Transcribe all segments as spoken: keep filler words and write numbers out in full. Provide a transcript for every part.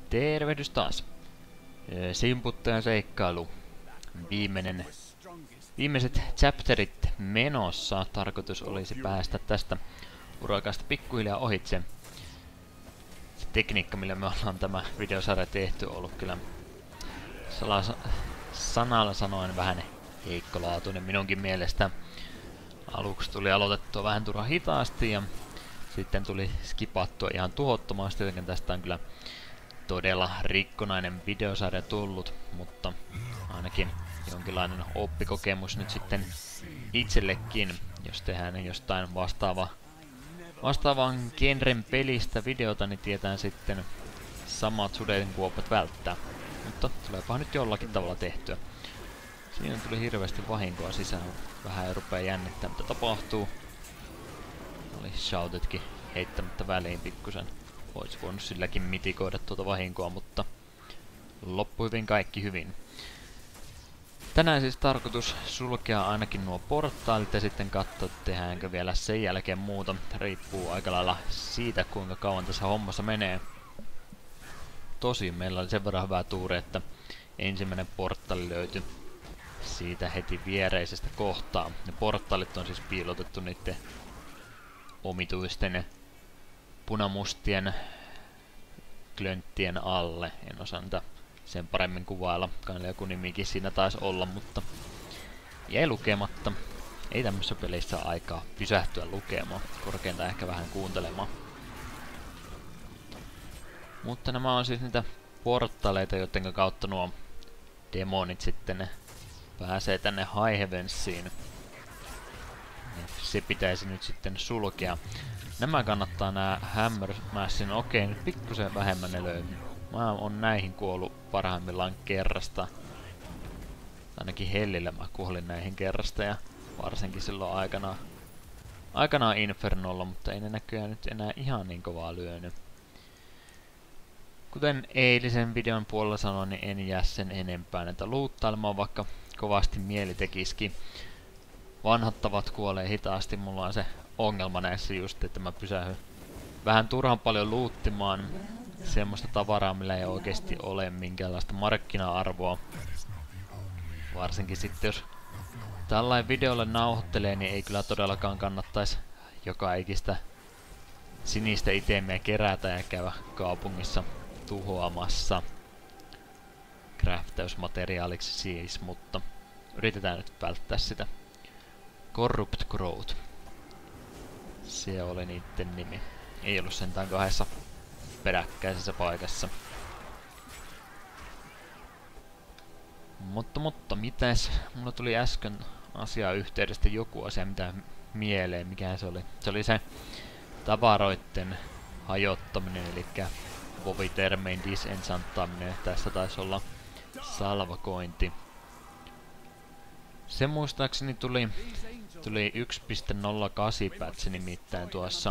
Tervehdys taas. Simputtajan seikkailu. Viimeinen, viimeiset chapterit menossa. Tarkoitus olisi päästä tästä urakasta pikkuhiljaa ohitse. Se tekniikka, millä me ollaan tämä videosarja tehty, on ollut kyllä salas, sanalla sanoen vähän heikkolaatuinen minunkin mielestä. Aluksi tuli aloitettua vähän turha hitaasti ja sitten tuli skipattua ihan tuhottomasti, joten tästä on kyllä todella rikkonainen videosarja tullut, mutta ainakin jonkinlainen oppikokemus nyt sitten itsellekin, jos tehdään jostain vastaava, vastaavan genren pelistä videota, niin tietää sitten samat sudenkuopat välttää. Mutta tuleepa nyt jollakin tavalla tehtyä. Siinä tuli hirveästi vahinkoa sisään, vähän ei rupea jännittää mitä tapahtuu. Oli shoutedkin heittämättä väliin pikkusen. Olisi voinut silläkin mitikoida tuota vahinkoa, mutta loppu hyvin, kaikki hyvin. Tänään siis tarkoitus sulkea ainakin nuo portaalit ja sitten katsoa, tehdäänkö vielä sen jälkeen muuta. Riippuu aika lailla siitä, kuinka kauan tässä hommassa menee. Tosin meillä oli sen verran hyvää tuuri, että ensimmäinen portaali löytyi siitä heti viereisestä kohtaa. Ne portaalit on siis piilotettu niiden omituisten punamustien klönttien alle. En osaa niitä sen paremmin kuvailla. Kai joku nimikin siinä taisi olla, mutta jäi lukematta. Ei tämmöisessä pelissä aikaa pysähtyä lukemaan. Korkeintaan ehkä vähän kuuntelemaan. Mutta nämä on siis niitä portaaleita, joiden kautta nuo demonit sitten pääsee tänne High Heavensiin. Se pitäisi nyt sitten sulkea. Nämä kannattaa nää Hammermassin, okei, nyt pikkusen vähemmän ne löytyy. Mä oon näihin kuollut parhaimmillaan kerrasta. Ainakin Hellillä mä kuolin näihin kerrasta ja varsinkin silloin aikanaan, aikanaan Infernolla, mutta ei ne näköjään nyt enää ihan niin kovaa lyönyt. Kuten eilisen videon puolella sanoin, niin en jää sen enempää näitä luuttailemaan, vaikka kovasti mieli tekisikin. Vanhat tavat kuolee hitaasti, mulla on se ongelma näissä just, että mä pysähyn vähän turhan paljon luuttimaan semmoista tavaraa, millä ei oikeesti ole minkäänlaista markkina-arvoa. Varsinkin sitten jos tällainen videolle nauhoittelee, niin ei kyllä todellakaan kannattaisi joka ikistä sinistä itemiä kerätä ja käydä kaupungissa tuhoamassa craftausmateriaaliksi siis, mutta yritetään nyt välttää sitä. Corrupt Growth. Se oli niitten nimi. Ei ollut sentään kahdessa peräkkäisessä paikassa. Mutta, mutta, mitäs? Mulla tuli äsken asiaa yhteydestä joku asia, mitä mieleen. Mikähän se oli? Se oli se tavaroitten hajottaminen, eli vovitermein disenchanttaminen. Tässä taisi olla salvakointi. Se muistaakseni tuli, tuli yksi piste nolla kahdeksan patch nimittäin tuossa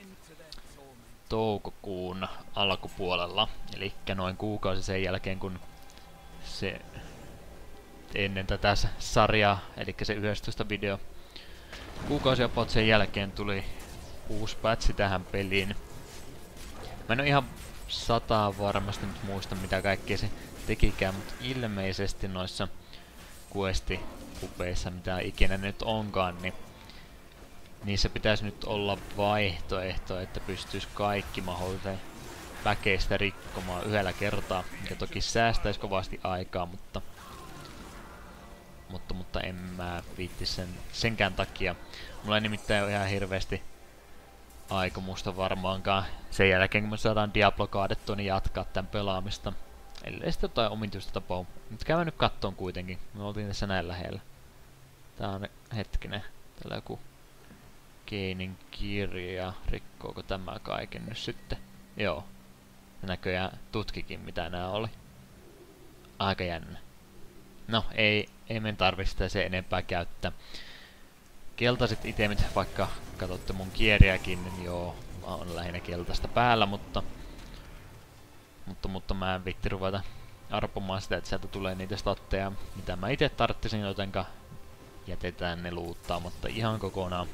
toukokuun alkupuolella. Eli noin kuukausi sen jälkeen, kun se ennen tätä sarjaa, eli se yhdestoista video, kuukausi about sen jälkeen tuli uusi patchi tähän peliin. Mä en oo ihan sataa varmasti nyt muista mitä kaikkea se tekikään, mutta ilmeisesti noissa questi-kupeissa, mitä ikinä nyt onkaan, niin niissä pitäisi nyt olla vaihtoehto, että pystyisi kaikki mahdollisen väkeistä rikkomaan yhdellä kertaa, mikä toki säästäisi kovasti aikaa, mutta mutta, mutta en mä viitti sen, senkään takia. Mulla ei nimittäin ole ihan hirveästi aikomusta varmaankaan sen jälkeen, kun me saadaan Diablo kaadettua, niin jatkaa tämän pelaamista. Ellei sitten jotain omituista tapaa. Mutta käydään nyt kattoon kuitenkin. Me oltiin tässä näin lähellä. Tää on hetkinen. Täällä joku Keinin kirja. Rikkooko tämä kaiken nyt sitten? Joo. Ja näköjään tutkikin mitä nää oli. Aika jännä. No, ei, ei men tarvitse sitä se enempää käyttää. Keltaiset itemit, vaikka katsotte mun kieriäkin, niin joo, mä oon lähinnä keltaista päällä, mutta mutta, mutta mä en vitti ruveta arpomaan sitä, että sieltä tulee niitä statteja, mitä mä ite tarttisin, jotenka jätetään ne luuttaamatta ihan kokonaan.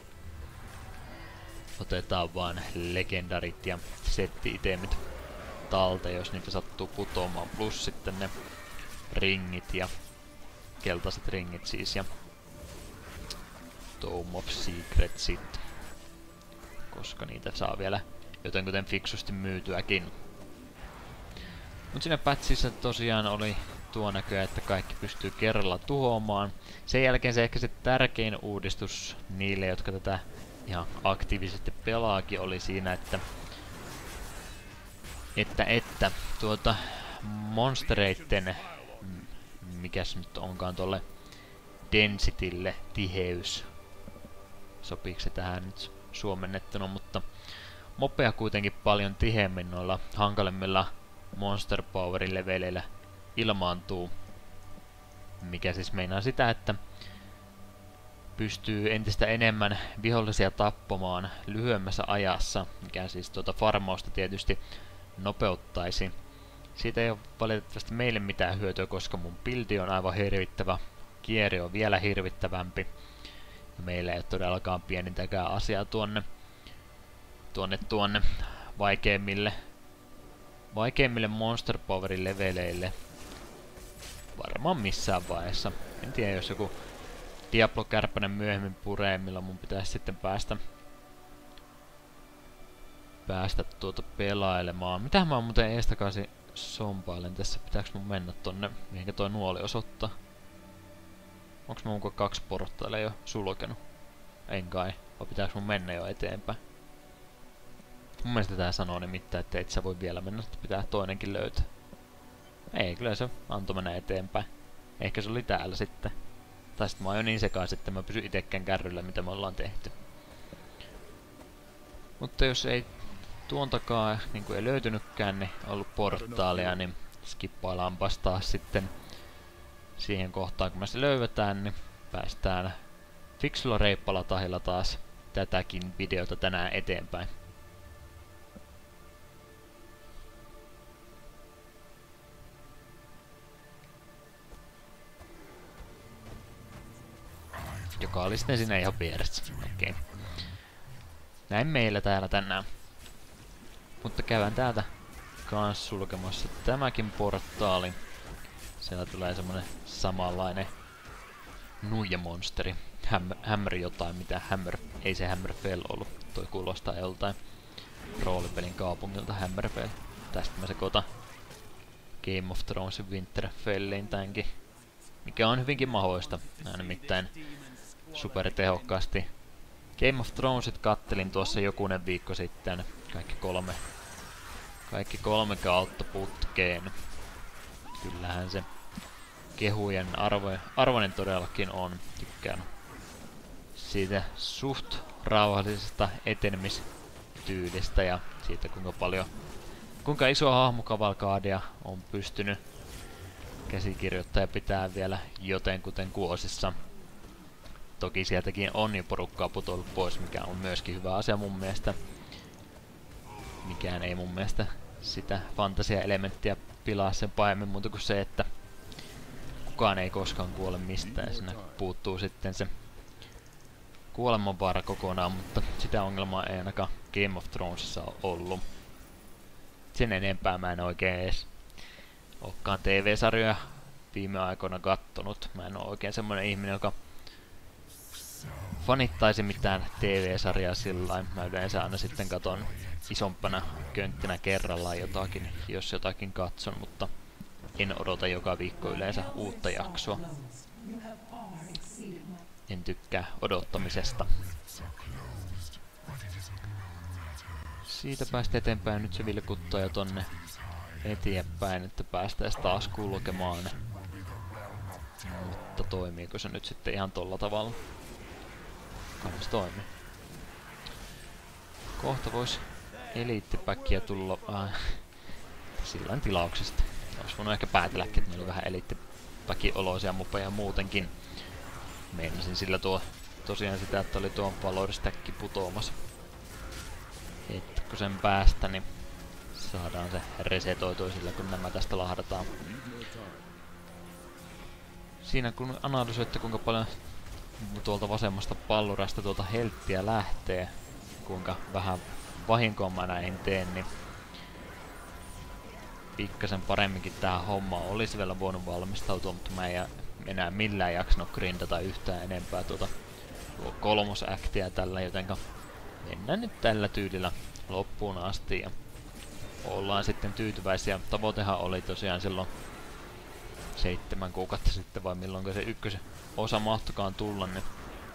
Otetaan vaan legendarit ja setti-itemit talteen, jos niitä sattuu putoamaan. Plus sitten ne ringit ja keltaiset ringit siis ja Tome of Secretsit, koska niitä saa vielä jotenkuten fiksusti myytyäkin. Mut siinä patchissa tosiaan oli tuo näköä, että kaikki pystyy kerralla tuhoamaan. Sen jälkeen se ehkä se tärkein uudistus niille, jotka tätä ihan aktiivisesti pelaakin, oli siinä, että että, että tuota monstereitten, mikäs nyt onkaan tolle densitylle tiheys. Sopiiko se tähän nyt suomennettuna, mutta mopea kuitenkin paljon tiheemmin noilla hankalemmilla Monster Powerin leveleillä ilmaantuu. Mikä siis meinaa sitä, että pystyy entistä enemmän vihollisia tappamaan lyhyemmässä ajassa, mikä siis tuota farmausta tietysti nopeuttaisi. Siitä ei ole valitettavasti meille mitään hyötyä, koska mun buildi on aivan hirvittävä, kierre on vielä hirvittävämpi. Ja meillä ei ole todellakaan pienintäkään asiaa tuonne, tuonne, tuonne vaikeimmille, vaikeimmille Monster Powerin leveleille. Varmaan missään vaiheessa. En tiedä, jos joku Diablo-kärpänen myöhemmin puree, millä mun pitäisi sitten päästä päästä tuota pelailemaan. Mitähän mä muuten eestakaisin sompailen tässä? Pitääks mun mennä tonne, mihinkä toi nuoli osoittaa? Onks mä mukaan kaksi portaalia jo sulkenut? En kai. Vai pitääks mun mennä jo eteenpäin? Mun mielestä tää sanoo nimittäin, että et sä voi vielä mennä, että pitää toinenkin löytää. Ei, kyllä se antoi mennä eteenpäin. Ehkä se oli täällä sitten. Tai sit mä oon jo niin sekaisin, että mä pysyn itekään kärryllä, mitä me ollaan tehty. Mutta jos ei tuon takaa niin ei löytynytkään, niin ollut portaalia, niin skippaillaanpas taas sitten siihen kohtaan, kun me se löydetään, niin päästään fiksulla reippalla tahilla taas tätäkin videota tänään eteenpäin. Joka oli sitten siinä ihan vieressä. Okei. Okay. Näin meillä täällä tänään. Mutta käydään täältä kans sulkemassa tämäkin portaali. Siellä tulee semmonen samanlainen nuijamonsteri. Häm hämmer jotain, mitä hämmer... Ei se Hammerfell ollut. Toi kuulostaa joltain roolipelin kaupungilta Hammerfell. Tästä mä sekoitan Game of Thronesin Winterfelliin tämänkin. Mikä on hyvinkin mahdollista. Nää nimittäin supertehokkaasti. Game of Thronesit kattelin tuossa jokunen viikko sitten. Kaikki kolme. Kaikki kolme kautta putkeen. Kyllähän se kehujen arvo, arvoinen todellakin on. Tykkään siitä suht rauhallisesta etenemistyylistä ja siitä kuinka paljon, kuinka isoa hahmokavalkaadia on pystynyt käsikirjoittaja pitää vielä jotenkuten kuosissa. Toki sieltäkin on jo porukkaa putoillut pois, mikä on myöskin hyvä asia mun mielestä. Mikään ei mun mielestä sitä fantasia-elementtiä pilaa sen pahemmin muuta kuin se, että kukaan ei koskaan kuole mistään. Siinä puuttuu sitten se kuolemanvaara kokonaan, mutta sitä ongelmaa ei ainakaan Game of Thronesissa ole ollut. Sen enempää mä en oikein edes olekaan T V-sarjoja viime aikoina kattonut. Mä en ole oikein semmonen ihminen, joka fanittaisi mitään T V-sarjaa sillain. Mä yleensä aina sitten katon isompana könttinä kerrallaan jotakin, jos jotakin katson, mutta en odota joka viikko yleensä uutta jaksoa. En tykkää odottamisesta. Siitä päästä eteenpäin nyt se vilkuttaa jo tonne eteenpäin, että päästäis taas kulkemaan. Mutta toimiiko se nyt sitten ihan tolla tavalla? Kai se toimii. Kohta vois eliittipäkkiä tulla äh, sillain tilauksesta. Ois voinut ehkä päätelläkin, että meillä oli vähän eliittipäkin oloisia mopeja muutenkin. Meinasin sillä tuo tosiaan sitä, että oli tuon valoristäkki putoamassa. Hetko sen päästä, niin saadaan se resetoitua sillä, kun nämä tästä lahdataan. Siinä kun analysoitte, kuinka paljon tuolta vasemmasta pallurasta tuolta helttiä lähtee, kuinka vähän vahinkoa mä näihin teen, niin pikkasen paremminkin tähän hommaan olisi vielä voinut valmistautua, mutta mä en enää millään jaksanut grindata yhtään enempää tuota kolmosaktia tällä, jotenka mennään nyt tällä tyylillä loppuun asti ja ollaan sitten tyytyväisiä. Tavoitehan oli tosiaan silloin seitsemän kuukautta sitten, vai milloin se ykkösen osa mahtokaan tulla, niin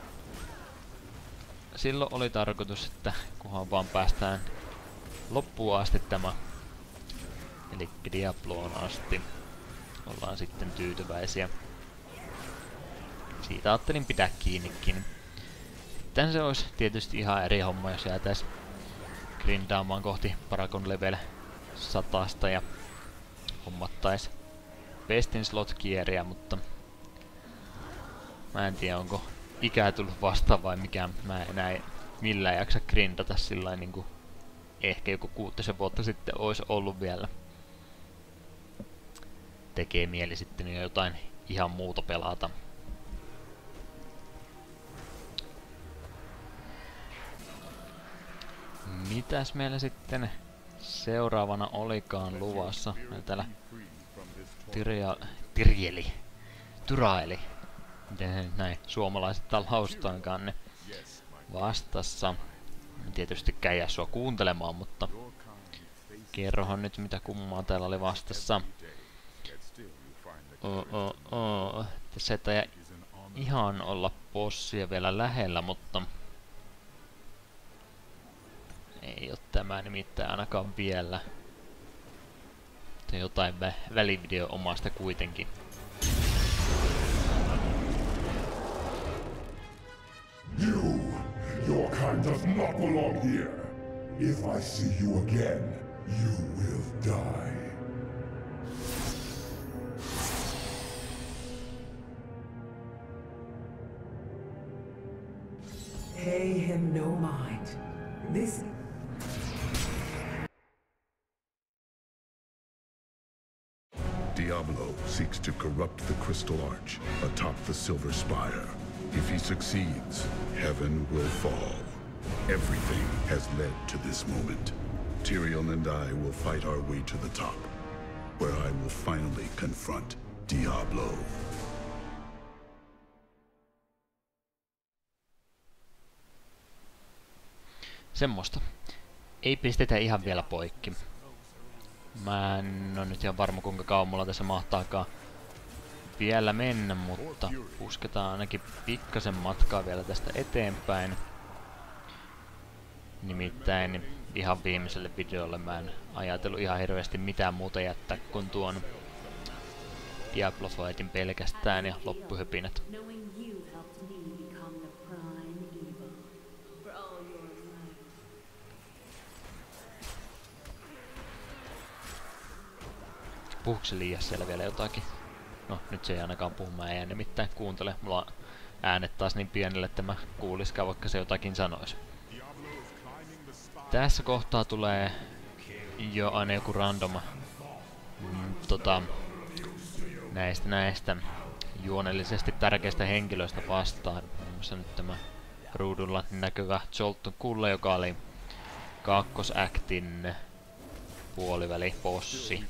silloin oli tarkoitus, että kunhan vaan päästään loppuun asti tämä, eli Diabloon asti, ollaan sitten tyytyväisiä. Siitä ajattelin pitää kiinnikin. Sitten se olisi tietysti ihan eri homma, jos jäätäis grindaamaan kohti Paragon level satasta ja hommattais Bestin slot kierriä, mutta mä en tiedä onko ikää tullut vastaan vai mikä. Mä en enää millään jaksa grindata sillä niinku ehkä joku kuutisen vuotta sitten olisi ollut vielä. Tekee mieli sitten jo jotain ihan muuta pelata. Mitäs meillä sitten seuraavana olikaan luvassa? Meillä täällä Tyria, Tyrjeli, Tyraeli, miten se nyt näin suomalaiset laustaankaan, ne vastassa. En tietystikään jää sua kuuntelemaan, mutta kerrohan nyt mitä kummaa täällä oli vastassa. Oh, oh, oh. Tässä ei taida ihan olla bossia vielä lähellä, mutta ei oo tämä nimittäin ainakaan vielä. Mutta jotain vä välivideo omasta kuitenkin. You, your kind does not belong here. If I see you again, you will die. Pay him no mind. This Diablo seeks to corrupt the Crystal Arch atop the Silver Spire. If he succeeds, heaven will fall. Everything has led to this moment. Tyrion and I will fight our way to the top, where I will finally confront Diablo. Semmosta. Ei pistetä ihan vielä poikki. Mä en ole nyt ihan varma kuinka kauan mulla tässä mahtaakaan vielä mennä, mutta pusketaan ainakin pikkasen matkaa vielä tästä eteenpäin. Nimittäin ihan viimeiselle videolle mä en ajatellut ihan hirveästi mitään muuta jättää kuin tuon Diablo Fightin pelkästään ja loppuhöpinät. Puhuuko se liian siellä vielä jotakin? No, nyt se ei ainakaan puhu, mä en nimittäin kuuntele. Mulla on äänet taas niin pienelle, että mä kuuliskaan, vaikka se jotakin sanoisi. Tässä kohtaa tulee jo aina joku random mm, tota, näistä näistä juonellisesti tärkeistä henkilöistä vastaan. Muun muassa nyt tämä ruudulla näkyvä Jolton Kulle, joka oli kakkosaktin puolivälipossi.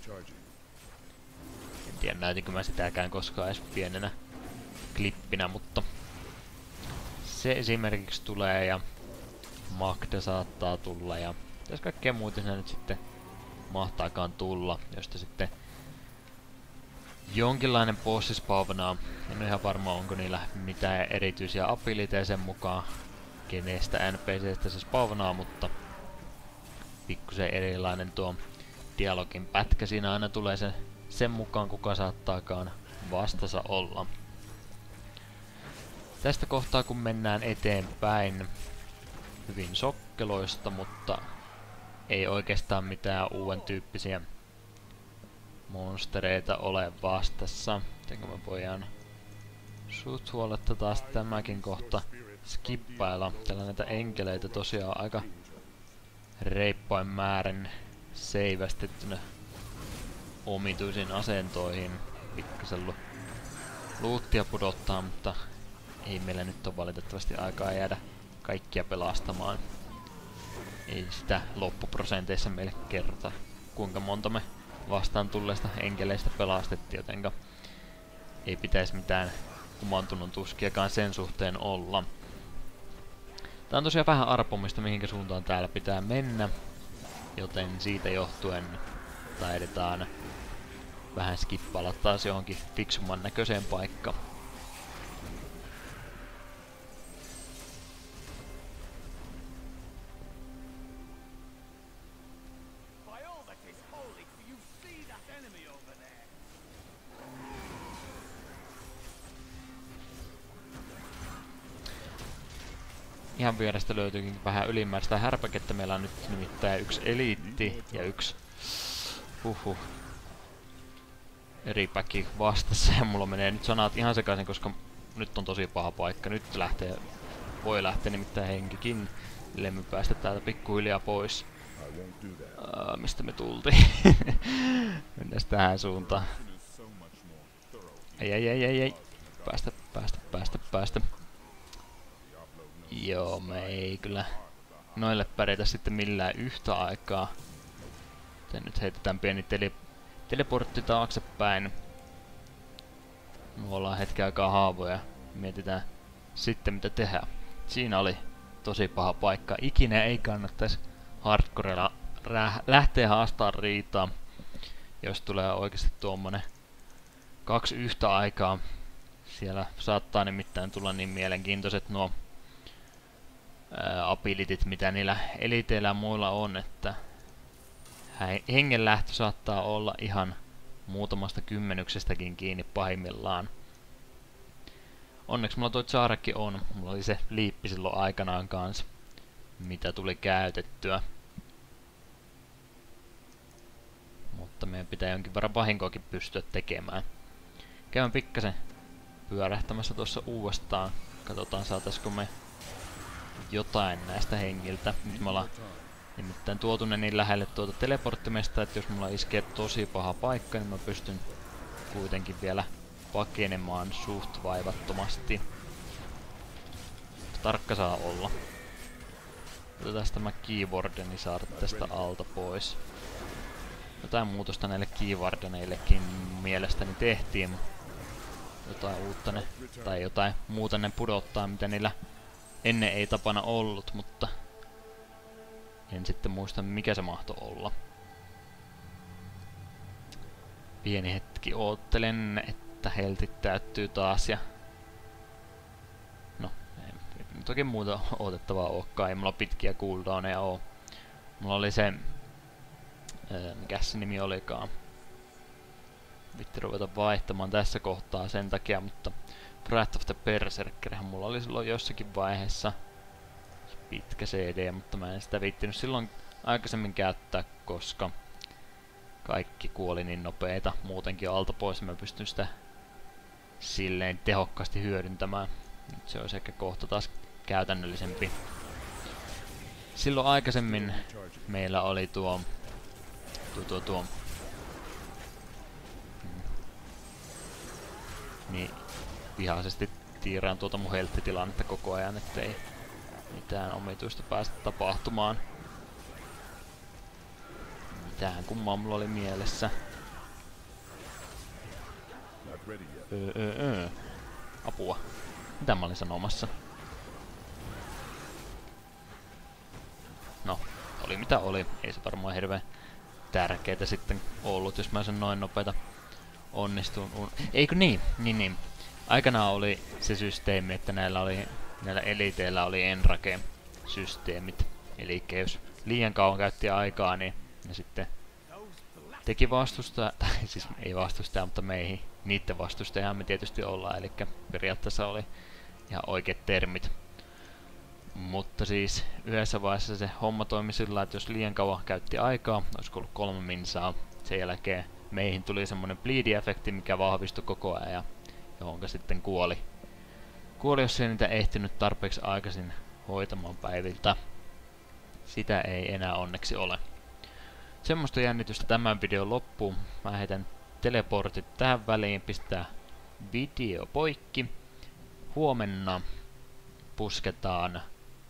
En tiedä näytinkö mä sitäkään koskaan edes pienenä klippinä, mutta se esimerkiksi tulee ja Magda saattaa tulla ja jos kaikkea muuta se nyt sitten mahtaakaan tulla, josta sitten jonkinlainen bossi spawnaa. En ole ihan varma onko niillä mitään erityisiä abiliteja sen mukaan kenestä N P C:stä se spawnaa, mutta pikkusen erilainen tuo dialogin pätkä siinä aina tulee sen, sen mukaan kuka saattaakaan vastassa olla. Tästä kohtaa kun mennään eteenpäin, hyvin sokkeloista, mutta ei oikeastaan mitään uuden tyyppisiä monstereita ole vastassa. Jotenka me voidaan suht huoletta taas tämäkin kohta skippailla. Täällä näitä enkeleitä tosiaan aika reippain määrin seivästettynä omituisiin asentoihin. Pikkasen luuttia pudottaa, mutta ei meillä nyt ole valitettavasti aikaa jäädä kaikkia pelastamaan. Ei sitä loppuprosenteissa meille kerrota, kuinka monta me vastaan tulleista enkeleistä pelastettiin, jotenka ei pitäisi mitään kumantunnon tuskiakaan sen suhteen olla. Tää on tosiaan vähän arpomista, mihinkä suuntaan täällä pitää mennä, joten siitä johtuen taidetaan vähän skippailla taas johonkin fiksumman näköiseen paikkaan. Ihan vierestä löytyykin vähän ylimääräistä härpäkettä. Meillä on nyt nimittäin yksi eliitti ja yksi huhhuh eri päki vastassa. Ja mulla menee nyt sanat ihan sekaisin, koska nyt on tosi paha paikka. Nyt lähtee, voi lähteä nimittäin henkikin, ellei me päästä täältä pikkuhiljaa pois. Uh, mistä me tultiin? Mennään tähän suuntaan. Ei, ei, ei, ei, ei. Päästä, päästä, päästä, päästä. Joo, me ei kyllä noille pärjätä sitten millään yhtä aikaa. Joten nyt heitetään pieni tele teleportti taaksepäin. Me ollaan hetken aikaa haavoja. Mietitään sitten mitä tehdään. Siinä oli tosi paha paikka. Ikinä ei kannattaisi hardcorella lähteä haastaa riitaa, jos tulee oikeasti tuommoinen kaksi yhtä aikaa. Siellä saattaa nimittäin tulla niin mielenkiintoiset nuo abilitit, mitä niillä eliteillä ja muilla on, että hengenlähtö saattaa olla ihan muutamasta kymmenyksestäkin kiinni pahimmillaan. Onneksi mulla toi Zarekki on. Mulla oli se liippi silloin aikanaan kanssa, mitä tuli käytettyä. Mutta meidän pitää jonkin verran vahinkoakin pystyä tekemään. Käyn pikkasen pyörähtämässä tuossa uudestaan. Katsotaan saataisiko me jotain näistä hengiltä. Nyt me ollaan nimittäin tuotu ne niin lähelle tuota teleporttimesta, että jos mulla iskee tosi paha paikka, niin mä pystyn kuitenkin vielä pakenemaan suht vaivattomasti. Tarkka saa olla. Otetaan tämä keyboardeni saada tästä alta pois. Jotain muutosta näille keywardeneillekin mielestäni tehtiin. Jotain uutta ne, tai jotain muuta ne pudottaa, mitä niillä ennen ei tapana ollut, mutta en sitten muista mikä se mahtoi olla. Pieni hetki oottelen, että heltit täyttyy taas ja no, ei nyt oikein muuta odotettavaa olekaan, ei mulla pitkiä cooldowneja oo. Mulla oli se, ää, mikäs se nimi olikaan. Vitti ruveta vaihtamaan tässä kohtaa sen takia, mutta Wrath of the Berserkerhän mulla oli silloin jossakin vaiheessa pitkä C D, mutta mä en sitä viittinyt silloin aikaisemmin käyttää, koska kaikki kuoli niin nopeita muutenkin alta pois, mä pystyn sitä silleen tehokkaasti hyödyntämään. Nyt se olisi ehkä kohta taas käytännöllisempi. Silloin aikaisemmin meillä oli tuo tuo tuo, tuo hmm. niin vihaisesti tiiraan tuota mun helttitilannetta koko ajan, ettei mitään omituista päästä tapahtumaan. Mitään kummaa mulla oli mielessä. Öö, öö, öö. Apua. Mitä mä olin sanomassa? No, oli mitä oli. Ei se varmaan hirveän tärkeetä sitten ollut, jos mä sen noin nopeeta onnistun. Eikö niin? Niin niin. Aikanaan oli se systeemi, että näillä, oli, näillä eliteillä oli enrake-systeemit. Eli jos liian kauan käytti aikaa, niin ne sitten teki vastusta, tai siis ei vastustaja, mutta meihin, niiden vastustajahan me tietysti ollaan, eli periaatteessa oli ihan oikeat termit. Mutta siis yhdessä vaiheessa se homma toimi sillä, että jos liian kauan käytti aikaa, olisiko ollut kolme minsaa, sen jälkeen meihin tuli semmonen bleed-efekti, mikä vahvistui koko ajan, johonka sitten kuoli. Kuoli, jos ei niitä ehtinyt tarpeeksi aikaisin hoitamaan päiviltä. Sitä ei enää onneksi ole. Semmoista jännitystä tämän videon loppuun. Mä heitän teleportit tähän väliin, pistää video poikki. Huomenna pusketaan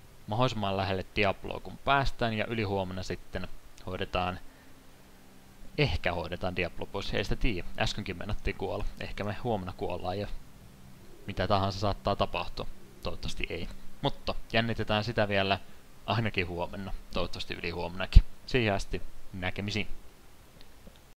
mahdollisimman lähelle Diabloa kun päästään, ja ylihuomenna sitten hoidetaan ehkä hoidetaan Diablo pois, ei sitä tiedä. Äskenkin mennattiin kuolla. Ehkä me huomenna kuollaan ja mitä tahansa saattaa tapahtua. Toivottavasti ei. Mutta jännitetään sitä vielä ainakin huomenna. Toivottavasti yli huomennakin. Siihen asti näkemisiin.